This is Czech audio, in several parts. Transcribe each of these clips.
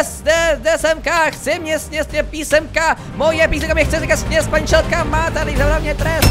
Jde semka, chci mě sněst písemka, moje písemka mě chce říkat sněst, paní Šelka má tady za mě trest.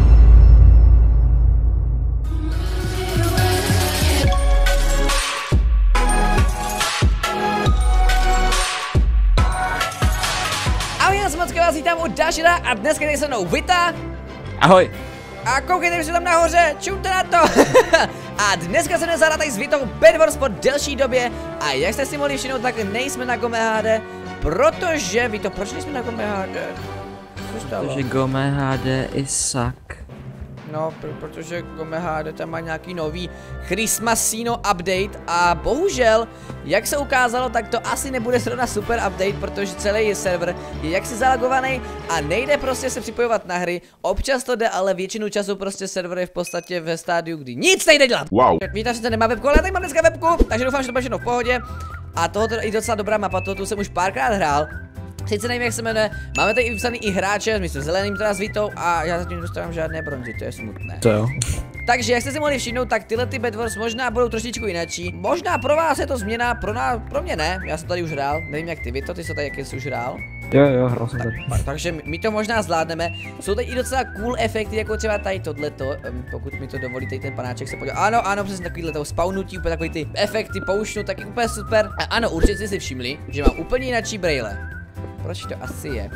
Ahoj, já jsem moc vás vítám u Dašira a dneska tady se mnou Vita. Ahoj. A koukejte, že tam nahoře, čumte na to. A dneska se nezahrá tady s Vitou Bed Wars po delší době. A jak jste si mohli všimnout, tak nejsme na GomeHD. Protože, Vito, proč nejsme na GomeHD? Protože GomeHD is suck. No, protože GomeHD tam má nějaký nový Christmasino update a bohužel, jak se ukázalo, tak to asi nebude zrovna super update, protože celý server je jaksi zalagovaný a nejde prostě se připojovat na hry. Občas to jde, ale většinu času prostě server je v podstatě ve stádiu, kdy nic nejde dělat. Wow. Víte, že to nemá webku, ale já tady mám dneska webku, takže doufám, že to bude všechno v pohodě. A tohoto je docela dobrá mapa, tohoto jsem už párkrát hrál. Sice nevím, jak se jmenuje, máme tady vypsaný i hráče, my jsme zeleným teda s Vitou a já zatím nedostávám žádné bronzy, to je smutné. To jo. Takže jak jste si mohli všimnout, tak tyhle ty Bed Wars možná budou trošičku jinačí. Možná pro vás je to změna, pro mě ne, já jsem tady už hrál, nevím jak ty Vito, ty jsi tady jaký jsi už hrál? Jo, hrál jsem tady. Takže my to možná zvládneme, jsou tady i docela cool efekty, jako třeba tady tohleto, pokud mi to dovolí, tady ten panáček se podívat. Ano, přesně takovýhle toho spawnutí, úplně takový ty efekty poušnu, taky úplně super. A ano, určitě jste si všimli, že mám úplně jinačí brejle. Proč to asi je?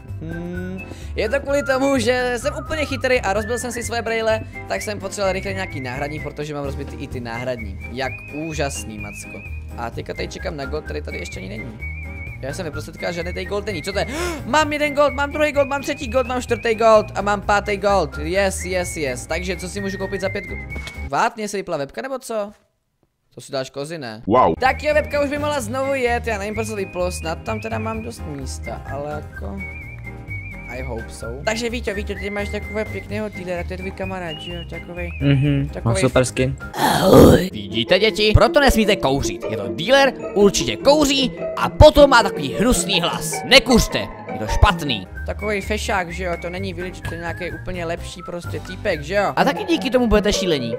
Je to kvůli tomu, že jsem úplně chytrý a rozbil jsem si svoje brejle, tak jsem potřeboval rychle nějaký náhradní, protože mám rozbitý i ty náhradní. Jak úžasný, Macko. A teďka tady čekám na gold, který tady ještě ani není. Já jsem neprostředkal, žádný tady gold není. Co to je? Mám jeden gold, mám druhý gold, mám třetí gold, mám čtvrtý gold a mám pátý gold. Yes. Takže co si můžu koupit za 5 gold? Vátně se vypla webka nebo co? To si dáš kozy, ne? Wow. Tak jo, webka už by mohla znovu jet, já nevím, proč se vyplo, snad tam teda mám dost místa, ale jako... I hope so. Takže Víťo, ty máš takového pěkného dealera, to je tvůj kamarád, že jo, takovej... Má super skin. Ahoj. Vidíte, děti? Proto nesmíte kouřit, je to dealer, určitě kouří a potom má takový hnusný hlas. Nekuřte, je to špatný. Takový fešák, že jo, to není village, to je nějaký úplně lepší prostě týpek, že jo? A taky díky tomu budete šílení.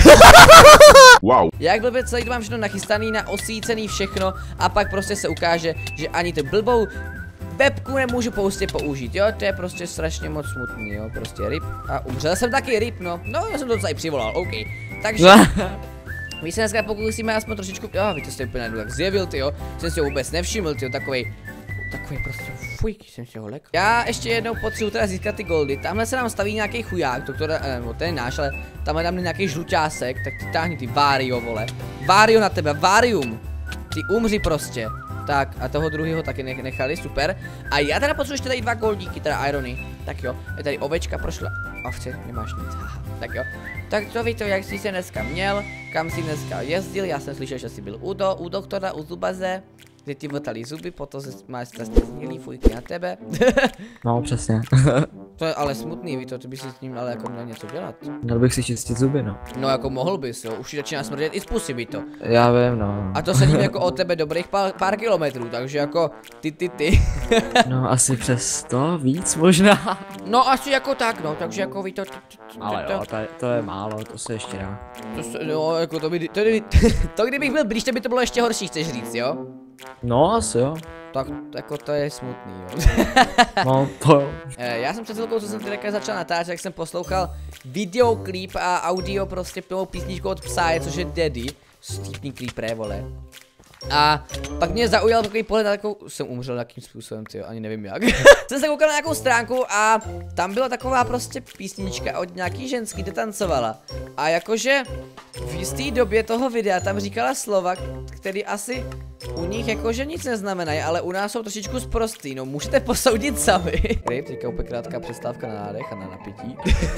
Wow. Jak blbě celý to mám všechno nachystaný, na osvícený všechno a pak prostě se ukáže, že ani tu blbou webku nemůžu prostě použít, jo, to je prostě strašně moc smutný, jo, prostě rip a umřel jsem taky rip, no, já jsem to docela i přivolal, OK, takže my se dneska pokusíme aspoň trošičku, vy to jste úplně najednou tak zjevil, tyjo, jsem si ho vůbec nevšiml, tyjo, takovej prostě fuj, jsem si ho lek. Já ještě jednou potřebuji teda získat ty goldy, tamhle se nám staví nějaký chuják, ten je náš, ale tamhle dám nějaký žluťásek, tak ty táhni ty Vario, vole, Vario na tebe, Varium, ty umři prostě. Tak a toho druhého taky nechali, super. A já teda potřebuji ještě tady 2 goldíky, teda irony. Tak jo, je tady ovečka prošla. Ovce, nemáš nic, haha. Tak jo. Tak to víte, jak jsi se dneska měl, kam jsi dneska jezdil, já jsem slyšel, že jsi byl u doktora, u zubaře. Že ti vrtali zuby, potom máš snělý fujky na tebe. No, přesně. To je ale smutný, Vito, ty bys si s ním ale jako měl něco dělat. Měl bych si čistit zuby, no. No jako mohl bys, jo, už ti začíná smrdět i z pusy, Vito. Já vím, no. A to sedím jako od tebe dobrých pár kilometrů, takže jako ty. No asi přes 100, víc možná. No asi jako tak, no, takže jako Vito. Ale jo, to je málo, to se ještě dá. No, jako to kdybych byl blíž, by to bylo ještě horší, chceš říct, jo? No, asi jo. Tak jako to je smutný, jo. No, to jo. Já jsem před chvilkou, co jsem teda začal natáčet, jak jsem poslouchal videoklip a audio prostě plnou písničku od Psy, což je Daddy. Stýpný klípré, vole. A pak mě zaujal takový pohled na takovou, jsem umřel nějakým způsobem, tyjo, ani nevím jak. Jsem se koukal na nějakou stránku a tam byla taková prostě písnička od nějaký ženský, kde tancovala. A jakože v jisté době toho videa tam říkala slova, který asi u nich jakože nic neznamenají, ale u nás jsou trošičku sprostý, no můžete posoudit sami. Teďka úplně krátká přestávka na nádech a na napití.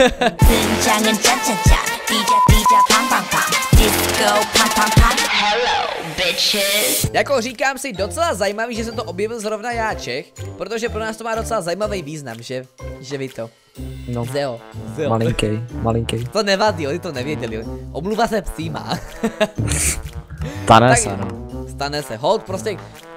Jako říkám si, docela zajímavý, že jsem to objevil zrovna já Čech, protože pro nás to má docela zajímavý význam, že vy to. No, Zeo. malinký. To nevadí, oni to nevěděli. Omluva se psíma. Stane se, no. Stane se, hold, prostě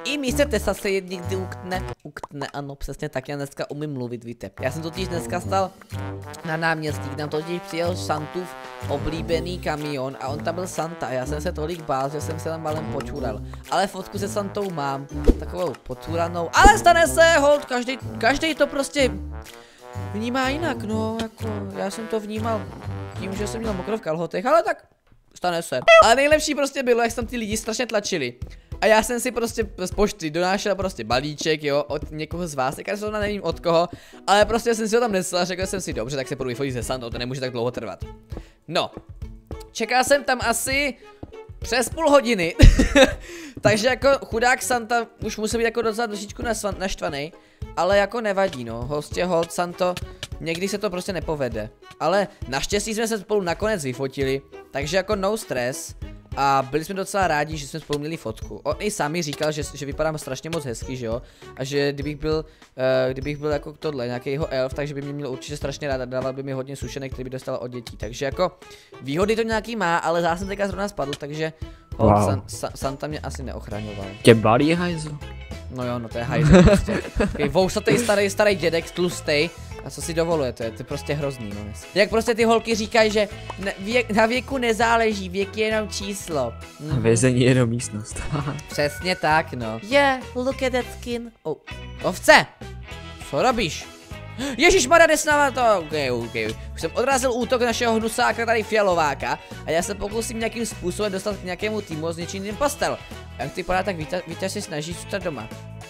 I místě Tesa se někdy uktne, ano, přesně tak, já dneska umím mluvit, víte. Já jsem totiž dneska stal na náměstí, tam totiž přijel Santův oblíbený kamion a on tam byl Santa a já jsem se tolik bál, že jsem se tam malem počural. Ale fotku se Santou mám, takovou počuranou, ale stane se, hold, každý to prostě vnímá jinak, no, jako, já jsem to vnímal tím, že jsem měl mokro v kalhotech, ale tak stane se. Ale nejlepší prostě bylo, jak tam ty lidi strašně tlačili. A já jsem si prostě z pošty donášel prostě balíček, jo, od někoho z vás, teďka zrovna nevím od koho, ale prostě jsem si ho tam nesl a řekl jsem si, dobře, tak se půjdu vyfotit se Santou, to nemůže tak dlouho trvat. No, čekal jsem tam asi přes půl hodiny, takže jako chudák Santa už musel být jako docela trošičku naštvaný, ale jako nevadí, no, hostě hold Santo, někdy se to prostě nepovede, ale naštěstí jsme se spolu nakonec vyfotili, takže jako no stres. A byli jsme docela rádi, že jsme spolu měli fotku. On i sám mi říkal, že vypadám strašně moc hezky, že jo? A že kdybych byl jako tohle, nějaký jeho elf, takže by mě měl určitě strašně rád a dával by mi hodně sušenek, který by dostal od dětí. Takže jako výhody to nějaký má, ale zás jsem teďka zrovna spadl, takže wow. Santa mě asi neochraňoval. Tě balí hajzl? No jo, no to je hajzl prostě. Vousatý starý dědek, tlustej. A co si dovolujete, to je prostě hrozný, no. Jak prostě ty holky říkají, že na věku nezáleží, věk je jenom číslo. Vězení je jenom místnost. Přesně tak, no. Yeah, look at that skin. Oh. Ovce! Co robíš? Ježišmarja, jde s náma to. Okay. Už jsem odrazil útok našeho hnusáka tady fialováka a já se pokusím nějakým způsobem dostat k nějakému týmu a zničit postel. Jak ty podá, tak Víta se snaží zůstat doma.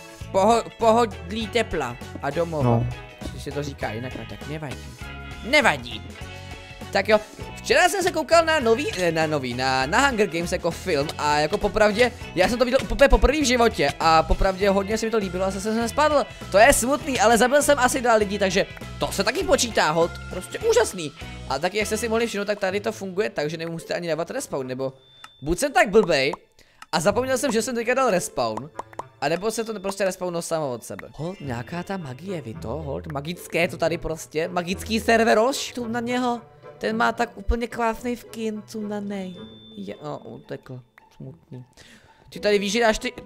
Pohodlí tepla a domova. No. Když se to říká jinak, no tak nevadí. Nevadí. Tak jo, včera jsem se koukal na Hunger Games jako film a jako popravdě, já jsem to viděl úplně poprvé v životě a popravdě hodně se mi to líbilo a zase jsem spadl. To je smutný, ale zabil jsem asi 2 lidi, takže to se taky počítá, hod, prostě úžasný. A taky jak jste si mohli všimnout, tak tady to funguje tak, že nemusíte ani dávat respawn, nebo buď jsem tak blbej a zapomněl jsem, že jsem teďka dal respawn. A nebo se to prostě respawnlo samo od sebe. Hold, nějaká ta magie, vy to, hold, magické to tady prostě, magický serveroš, tu na něho, ten má tak úplně krásný vkin, tu na nej. Utekl, smutný. Ty tady víš, že dáš ty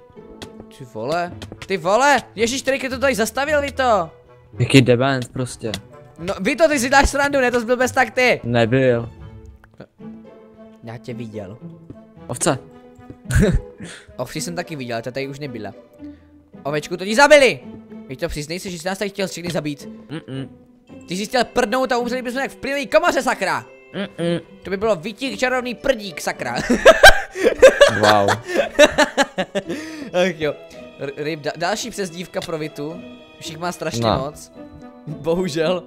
vole, ježiš, který to tady zastavil, vy to. Jaký dement prostě. No, vy to, ty si dáš srandu, ne, to byl bez tak ty. Nebyl. Já tě viděl. Ovce. Ovci jsem taky viděl, to tady už nebyla. Ovečku, to ti zabili! Víš to, přiznej se, že jsi nás tady chtěl všechny zabít. Ty jsi chtěl prdnout a umřeli bychom jak v plynové komoře, sakra! To by bylo vytík čarovný prdík, sakra. Wow. Ach jo. Další přezdívka pro Vitu. Už jich má strašně moc. Bohužel.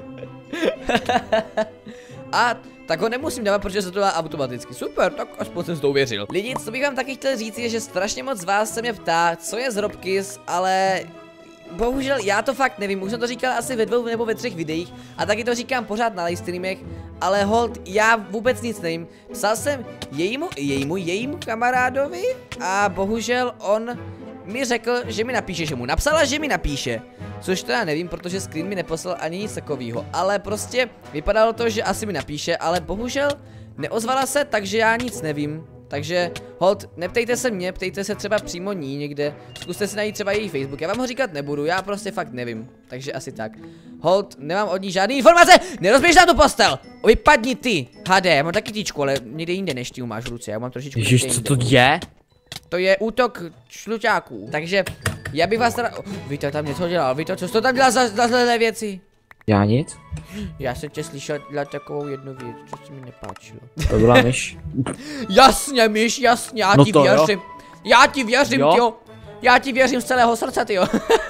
A tak ho nemusím dávat, protože se to dá automaticky. Super, tak aspoň jsem to uvěřil. Lidi, co bych vám taky chtěl říct, je, že strašně moc z vás se mě ptá, co je z Robkiss, ale bohužel já to fakt nevím. Už jsem to říkal asi ve 2 nebo ve 3 videích a taky to říkám pořád na livestreamech, ale hold, já vůbec nic nevím. Psal jsem jejímu kamarádovi a bohužel on mi řekl, že mi napíše, že mu napsala, že mi napíše. Což to já nevím, protože screen mi neposlal ani nic takového. Ale prostě vypadalo to, že asi mi napíše, ale bohužel neozvala se, takže já nic nevím. Takže hold, neptejte se mě, ptejte se třeba přímo ní někde. Zkuste si najít třeba její Facebook, já vám ho říkat nebudu, já prostě fakt nevím. Takže asi tak. Hold, nemám od ní žádný informace, nerozběž na tu postel! Vypadni ty, HD, já mám taky tyčku, ale někde jinde než ty máš v ruce, já mám trošičku. Ježiš, co to je? To je útok šluťáků, takže já bych vás teda... Víte, tam něco dělal, víte, co jsi to tam dělal za zlé věci? Já nic? Já jsem tě slyšel dělat takovou jednu věc, co se mi nepáčilo. To byla myš. Jasně, myš, jasně, já no ti věřím. Jo. Já ti věřím, jo. Já ti věřím z celého srdce, tyjo.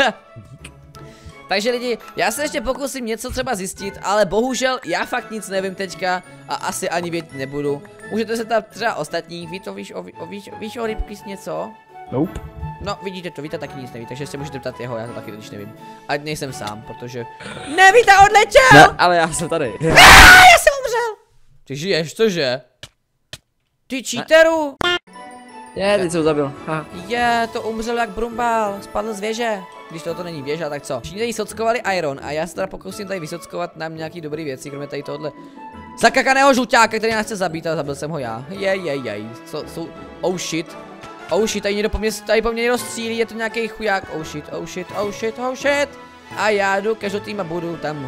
Takže lidi, já se ještě pokusím něco třeba zjistit, ale bohužel já fakt nic nevím teďka a asi ani vědět nebudu. Můžete se tam třeba ostatní, vy to víš o Rybkiss něco? Nope. No vidíte to, Víta taky nic neví, takže se můžete ptát jeho, já to taky totiž nevím. Ať nejsem sám, protože... Ne, Víta odletěl! Ne, ale já jsem tady. Já jsem umřel! Ty žiješ, cože? Ty cheateru! Je, teď jsem zabil. Je, to umřel jak brumbál, spadl z věže. Když to není věža, tak co? Všichni tady sockovali iron a já se teda pokusím tady vysockovat nám nějaký dobrý věci, kromě tady tohle zakakaného žluťáka, který nás chce zabít, a zabil jsem ho já. Co jsou... Oh shit. Oh shit, tady po mně někdo střílí, je to nějaký chuják. Oh shit, oh shit, oh shit, oh shit. A já jdu ke žlutým a budu tam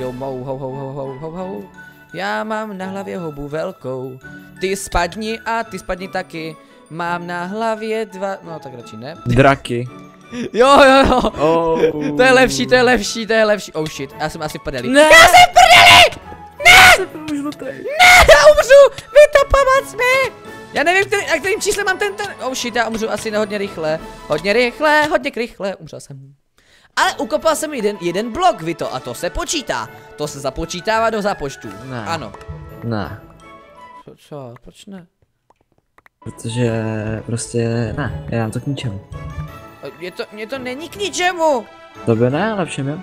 hou. Já mám na hlavě houbu velkou. Ty spadni a ty spadni taky. Mám na hlavě dva, no tak radši ne. Draky. Jo. Oh. To je lepší. Oh shit, já jsem asi v prdeli. Ne! Já jsem v prdeli! Ne, já umřu! Vy to pomoc mi! Já nevím, na kterým čísle mám ten. Oh shit, já umřu asi hodně rychle, umřel jsem. Ale ukopal jsem jeden blok, Vito, a to se počítá. To se započítává do zápočtu. Ne. Ano. Ne. Co? Proč ne? Protože prostě ne, je nám to k ničemu. Mně to není k ničemu. Tobě ne, ale všem jo.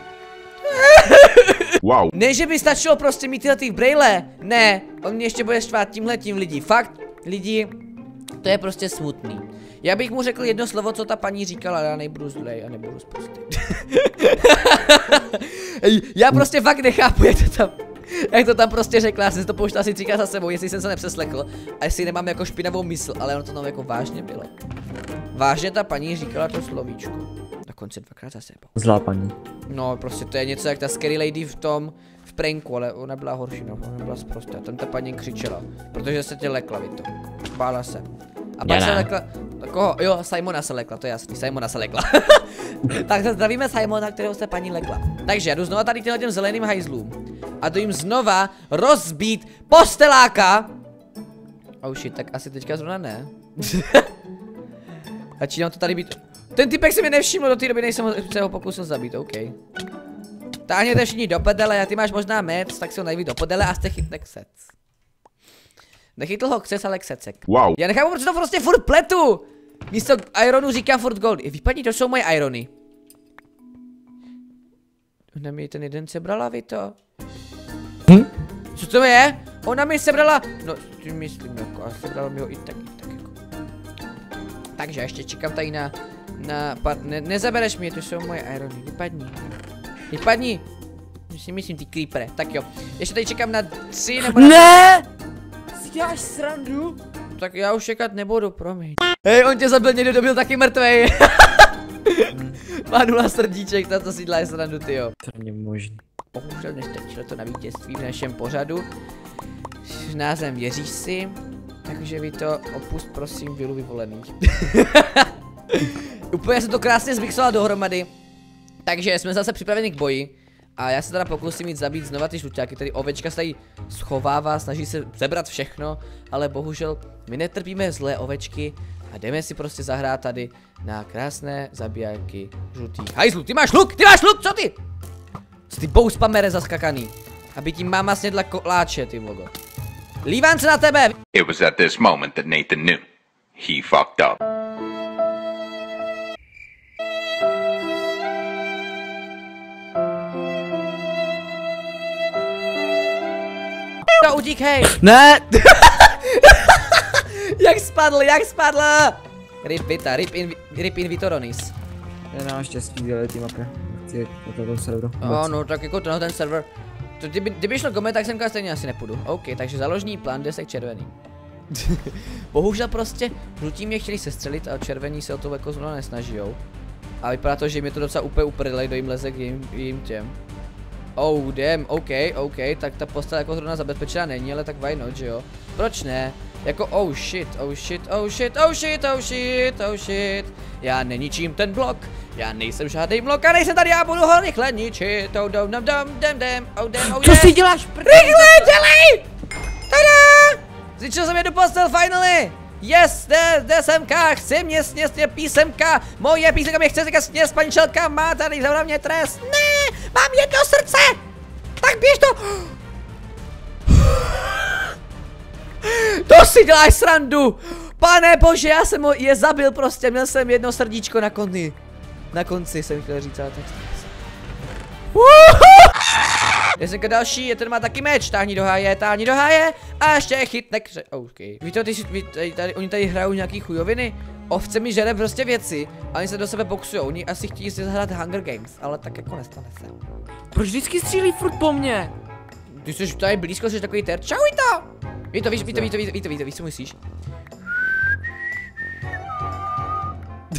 Wow. Ne, že by stačilo prostě mít tyhle ty brejle. Ne, on mě ještě bude štvát tímhletím lidí. Fakt, lidi, to je prostě smutný. Já bych mu řekl jedno slovo, co ta paní říkala, ale já nebudu zlej a nebudu zprostý. Já prostě fakt nechápu, jak to tam prostě řekla, já jsem si to pouštěl asi 3krát za sebou, jestli jsem se nepřeslechl a jestli nemám jako špinavou mysl, ale ono to tam jako vážně bylo. Vážně ta paní říkala to slovíčko. Dokonce 2krát za sebou. Zlá paní. No prostě to je něco jak ta scary lady v pranku, ale ona byla horší, no, ona byla sprostá. Tam ta paní křičela, protože se tě lekla, Vito. Bála se. A pak se lekla, koho? Jo, Simona se lekla, to je jasný, Simona se lekla. Tak se zdravíme Simona, kterého se paní lekla. Takže já jdu znova tady těm zeleným hajzlům a jdu jim znova rozbít posteláka. Oh shit, tak asi teďka zrovna ne. Začínám to tady být. Ten typek se mi nevšiml do té doby, než jsem se ho pokusil zabít, OK. Táhněte všichni do pedele, a ty máš možná mec, tak si ho najví do pedele a jste chytne ksec. Nechytl ho ksec, ale ksecek. Wow. Já nechápu, proč to prostě furt pletu. Místo ironu říkám furt gold. Vypadni, to jsou moje irony. Ona mi ten jeden sebrala, Vito. Co to je? Ona mi sebrala. No, tím myslím jako, a sebrala mi ho i tak jako. Takže ještě čekám tady na nezabereš mě, to jsou moje irony, vypadni. Myslím ty creepere, tak jo. Ještě tady čekám na 3 nebo na... Ne! Si děláš srandu? Tak já už čekat nebudu, promiň. Hej, on tě zabil, někdo byl taky mrtvej. Má 0 srdíček, to si děláš srandu, tyjo. To není možný. Bohužel nestačilo to na vítězství v našem pořadu. S názvem Věříš si? Takže vy to opust prosím vilu vyvolených. Úplně se to krásně zmixoval dohromady. Takže jsme zase připraveni k boji. A já se teda pokusím jít zabít znova ty žluťáky. Tady ovečka se tady schovává, snaží se zebrat všechno. Ale bohužel my netrpíme zlé ovečky. A jdeme si prostě zahrát tady na krásné zabijáky žlutých hajzlů. Ty máš luk, co ty? Ty bouspamere zaskakaný. Aby ti máma snědla koláče, ty vogo. Lívám se na tebe! It was at this moment that Nathan knew. He fucked up. No, utík, hej! Ne! Jak spadl! Rip Vita, rip in Vitoronis. Já nemám štěstí dělat ty mapy. Chci na toto serveru. No, tak jako ten server. Kdyby šlo koment, tak semka stejně asi nepůjdu. OK, takže založní plán desek červený. Bohužel prostě žlutí mě chtěli sestřelit a červení se o to jako zrovna nesnažijou. A vypadá to, že jim je to docela úplně uprdlej, do jim leze k jim těm. Oh damn, OK, tak ta postel jako zrovna zabezpečená není, ale tak why not, že jo? Proč ne? Jako oh shit. Já neničím ten blok, já nejsem žádný blok a nejsem tady, já budu ho rychle ničit. Oh damn, Co si děláš? Rychle dělej! Tada! Zničil jsem jednu postel finally! Yes, zde semka, chci mě sněst písemka, moje písemka mě chce říkat sněst, paní Čelka má tady za mě trest. Ne, mám jedno srdce! Tak běž to! To si děláš srandu! Pane bože, já jsem je zabil prostě, měl jsem jedno srdíčko na konci. Na konci jsem chtěl říct, ale tak Jesenka další, ten má taky meč, táhni do háje a ještě chytne kře... OK. Víte, oni tady hrajou nějaký chujoviny, ovce mi žere prostě věci a oni se do sebe boxujou, oni asi chtějí si zahrát Hunger Games, ale tak jako nestane se. Proč vždycky střílí furt po mně? Ty jsi tady blízko, jsi takový terč, čauj to! Víš, co myslíš?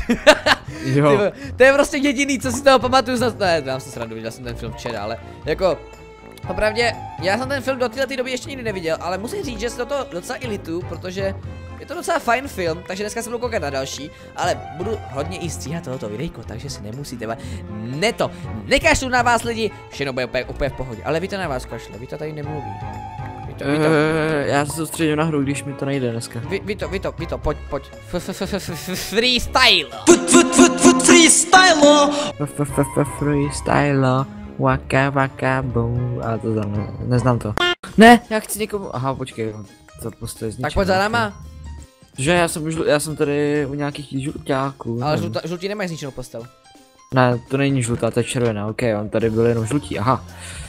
Jo. To je prostě jediný, co si toho pamatuju snad. Ne, dám si srandu, viděl jsem ten film včera, ale jako opravdě, já jsem ten film do této doby ještě nikdy neviděl, ale musím říct, že si to docela i litu, protože je to docela fajn film, takže dneska se budu koukat na další, ale budu hodně i stříhat tohoto videjko, takže si nemusíte nekašlu na vás lidi, všechno bude úplně v pohodě, ale vy to na vás kašle, vy to tady nemluví. Já se soustředím na hru, když mi to nejde dneska. Vy to, pojď. Freestyle! Freestyle, waka boom. A to znám, neznám to. Ne, já chci někomu, aha, počkej, to prostě je zničené. Tak pojď za náma. Že já jsem tady u nějakých žluťáků. Ale žlutí nemají zničenou postel. Ne, to není žlutá, to je červená, ok, on tady byl jenom žlutí, aha.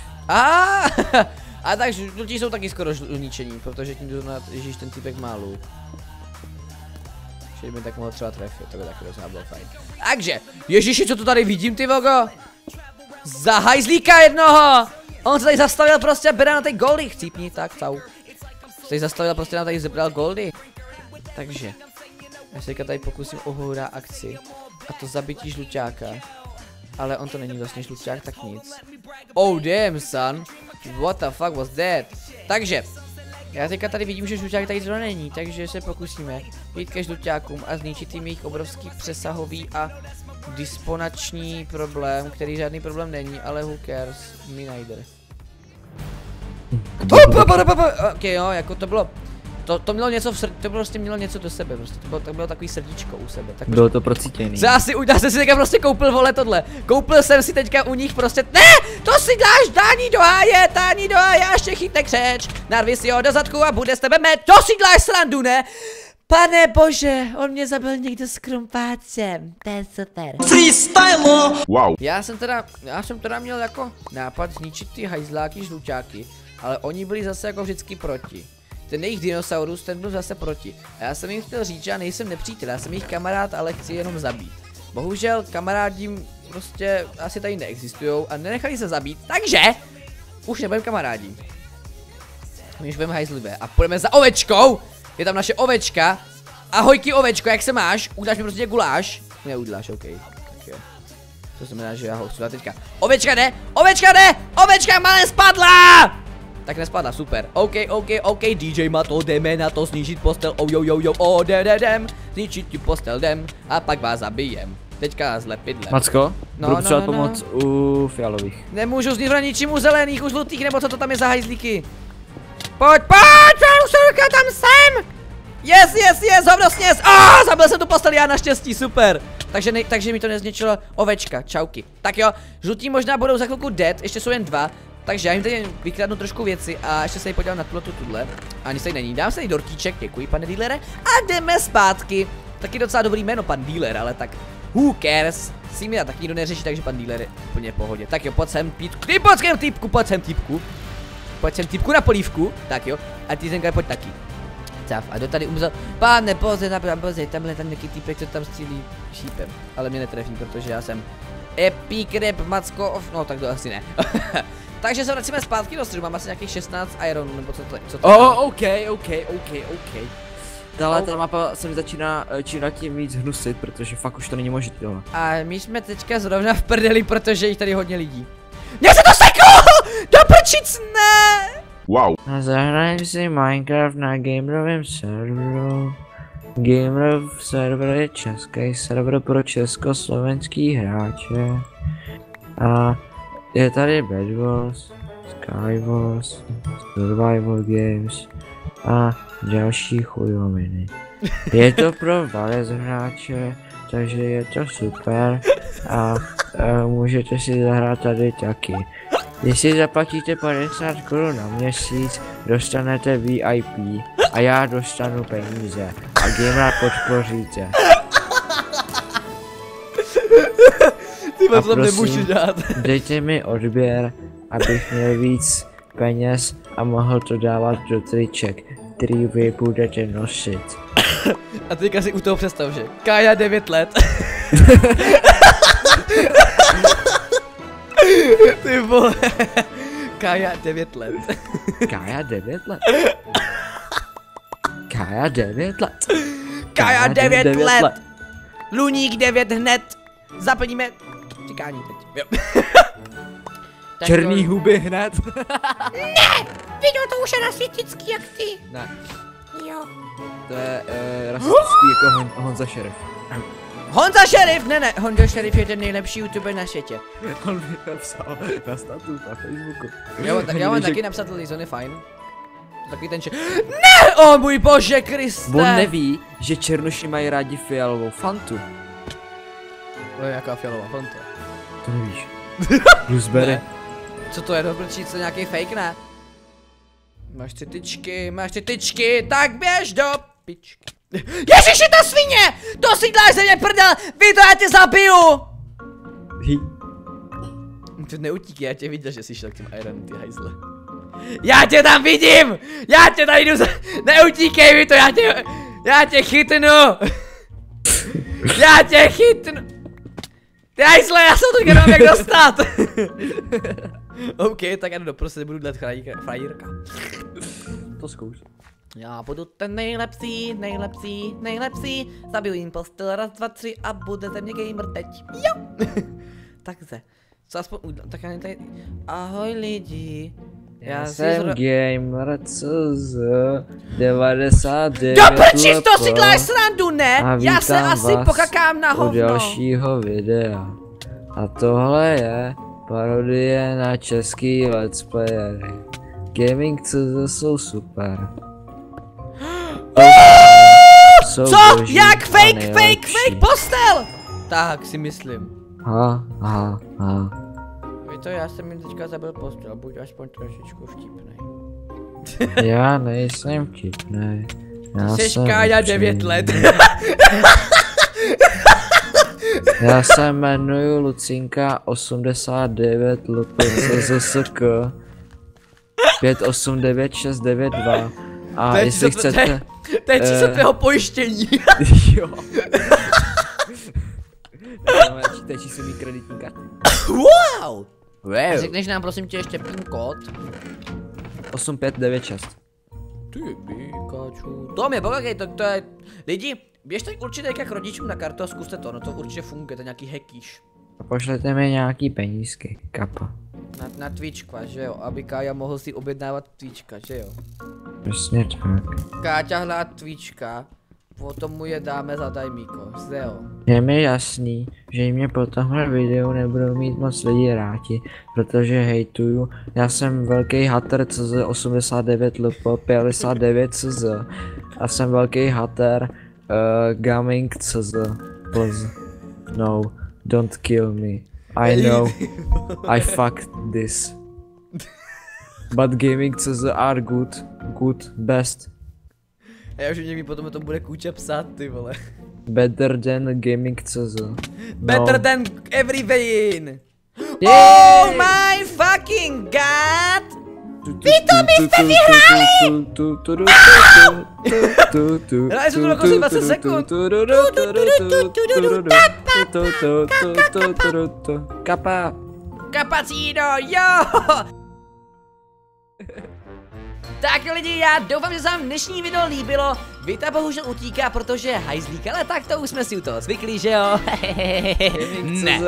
A tak žlutí jsou taky skoro zničení, protože tím zrovna, ježíš, ten typek má luk. Že by tak mohl třeba trefit, to by taky docela bylo fajn. Takže, ježíši, co to tady vidím, ty vogo? Za hajzlíka jednoho! On se tady zastavil prostě, bere na tej goldy, chcípni, tak, cau. Se tady zastavil prostě, na tady zebral goldy. Takže, já se tady pokusím ohourá akci. A to zabití žluťáka. Ale on to není vlastně žluťák, tak nic. Oh damn, son. What the fuck was that? Takže, já teďka tady vidím, že žluťák tady zrovna není, takže se pokusíme jít ke žluťákům a zničit jim jejich obrovský přesahový a disponační problém, který žádný problém není, ale who cares, mi najde. Ok, jo, jako to bylo. To mělo něco to prostě mělo něco do sebe, prostě to bylo takový srdíčko u sebe. Tak bylo to procítěný. Já jsem si teďka prostě koupil, vole, tohle. Koupil jsem si teďka u nich prostě, ne, to si dáš Dání do háje, až tě chytne křeč. Narvi si ho do zadku a bude z tebe med, to si dáš srandu, ne? Pane bože, on mě zabil někdo s krumpáčem, to je super. Freestyle! Wow. Já jsem teda měl jako nápad zničit ty hajzláky žluťáky, ale oni byli zase jako vždycky proti. Ten jejich dinosaurus, ten byl zase proti. A já jsem jim chtěl říct, že já nejsem nepřítel, já jsem jejich kamarád, ale chci jenom zabít. Bohužel kamarádi prostě asi tady neexistujou a nenechali se zabít, takže už nebudeme kamarádi. My už budeme hajzlivé a půjdeme za ovečkou. Je tam naše ovečka. Ahojky ovečko, jak se máš? Udáš mi prostě guláš? Neuděláš, ok. Tak jo. To znamená, že já ho chci dát teďka. Ovečka jde! Ovečka malé spadla! Tak nespadla, super. OK, DJ má to, jdeme na to zničit postel. Oh, jdem. Zničit tu postel, jdem. A pak vás zabijem. Teďka s lepidlem. Macko, budu potřebovat pomoc u fialových. Nemůžu zničit ničím u zelených, u žlutých, nebo co to tam je za hajzlíky. Pojď, Ursulka, tam jsem! Yes, hovno sněz! Zabil jsem tu postel, já naštěstí, super. Takže mi to nezničilo ovečka, čauky. Tak jo, žlutí možná budou za chvilku dead, ještě jsou jen dva. Takže já jim tady vykradnu trošku věci a ještě se jí podívám na tuhle. A nic tady není, dám se tady dortíček, děkuji pane dealere. A jdeme zpátky. Taky docela dobrý jméno pan dealer, ale tak who cares. Si mi taky nikdo neřeší, takže pan dealer je úplně v pohodě. Tak jo, pojď sem týpku, pojď sem týpku na polívku. Tak jo, a ty tenka pojď taky. A do tady umřel. Pane, pozor, tamhle ten nějaký týpek, co tam střílí šípem. Ale mě netrefí, protože já jsem Epic Rap Macko, no tak to asi ne. Takže se vracíme zpátky do středu, mám asi nějakých 16 ironů, nebo co to je? OK. Dále ta mapa se mi začíná tím víc hnusit, protože fakt už to není možné. A my jsme teďka zrovna v prdeli, protože jich tady hodně lidí. Mě se to seklo! Do prčic, ne! Wow. A zahrajeme si Minecraft na gamerovém serveru. Gamerov server je český server pro československý hráče. A je tady Bed Wars, Skywars, Survival Games a další chujoviny. Je to pro Valez hráče, takže je to super a můžete si zahrát tady taky. Jestli zaplatíte 50 Kč na měsíc, dostanete VIP a já dostanu peníze a gamera podpoříte. A prosím, dejte mi odběr, abych měl víc peněz a mohl to dávat do triček, který vy budete nosit. A teďka si u toho představ, že Kája 9 let. Ty vole. Kája 9 let. Kája 9 let. Kája 9 let. Kája 9 let. Luník 9 hned. Zaplníme čekání teď. Jo. Černý huby hned. Viděl to už je rasitický jak ty. Ne, Jo. to je rasistický jako Honza Šerif. Honza Šerif, ne, Honza Šerif je ten nejlepší youtuber na světě. On mi napsal na statu na Facebooku. Já mám taky napsat lidi, on je fajn. Takový ten Ne, o můj bože Kriste. On neví, že černoši mají rádi fialovou fantu. To je jaká fialová fanta. To nevíš. Blueberry. Ne. Co to je, dobrčí, co nějaký fake, ne? Máš ty tyčky, tak běž do pičky. Ježiši, ta svině! To sídláš ze mě prdel, vy to, já tě zabiju! Ty neutíky, já tě viděl, že jsi šel k těm Iron, ty hajzle. Já tě tam vidím! Já tě tady jdu za... Neutíkej mi to, já tě chytnu! Já tě chytnu! Ty hajzle, já se to nemám jak dostat! OK, tak já jdu doprostřed, budu dlet frajírka. To zkouš. Já budu ten nejlepší, zabiju jim postel, raz, dva, tři a bude ze mě gamer teď. Jo! Takže, co aspoň udělám, tak já tady... Ahoj lidi. Já jsem gamer, CZ 99. Do prčiš, to si děláš srandu, ne? Já se asi pokakám na hovno. U dalšího videa. A tohle je parodie na český let's playery. Gaming CZ jsou super. Co? Jak fake postel? Tak si myslím. Ha. Víte, já jsem jim teďka zabil postel, buď aspoň trošičku vtipnej. Já nejsem vtipnej. Jsi Kája 9 let. Já se jmenuji Lucinka 89 LPCZSK 589692 a jestli chcete... To je číslo tvého pojištění. Jo. To je číslo mý kreditní karty. Wow! A řekneš nám prosím tě ještě PIN kód? 8596. Ty Pikachu. To mě baví, to je... Lidi, běžte určitě jak rodičům na kartu a zkuste to, no to určitě funguje, to je nějaký hackiš. Pošlete mi nějaký penízky, kapa. Na Twitchka, že jo, aby Kája mohl si objednávat Twitchka, že jo. Přesně tak. Káťa hlá Twitchka, potom mu je dáme za dajmíko, zde jo. Je mi jasný, že mě po tomhle videu nebudou mít moc lidi rádi, protože hejtuju. Já jsem velký hater CZ 89 LP 59 CZ a jsem velký hater gaming CZ. Please. No, don't kill me. I know. I fucked this. But gaming CZ are good, best. Já už někdy potom to bude kůče psát, ty vole. Better than gaming CZ. Better than everything. Oh my fucking god! Vy to byste vyhráli! Hráli jsme to dokonce 20 sekund. Kapa. Kapacíno, jo! Tak jo lidi, já doufám, že se vám dnešní video líbilo. Vita bohužel utíká, protože je hajzlík, ale tak to už jsme si u toho zvykli, že jo? Ne.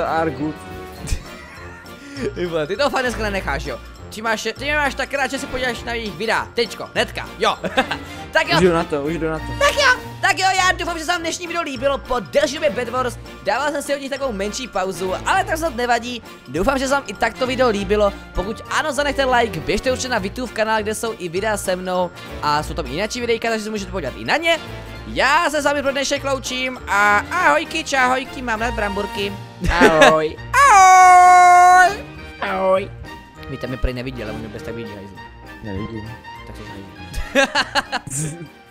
Ty to fakt dneska nenecháš, jo? Ty máš tak rád, že si podíváš na jejich videa, tečko, hnedka, jo. Tak jo. Už jdu na to. Tak jo, já doufám, že se vám dnešní video líbilo. Po delší době Bed Wars dával jsem si od nich takovou menší pauzu, ale tak snad nevadí. Doufám, že se vám i takto video líbilo. Pokud ano, zanechte like, běžte určitě na Vitův kanál, kde jsou i videa se mnou a jsou tam i jináčí videjka, takže se můžete podívat i na ně. Já se s vámi pro dnešek loučím a ahojky, čahojky, mám rád bramburky. Ahoj. Ahoj. Ahoj. Víte, mi prý neviděl, ale on mě bez tak vidí, hajzl. Nevidím. Tak se hajzl.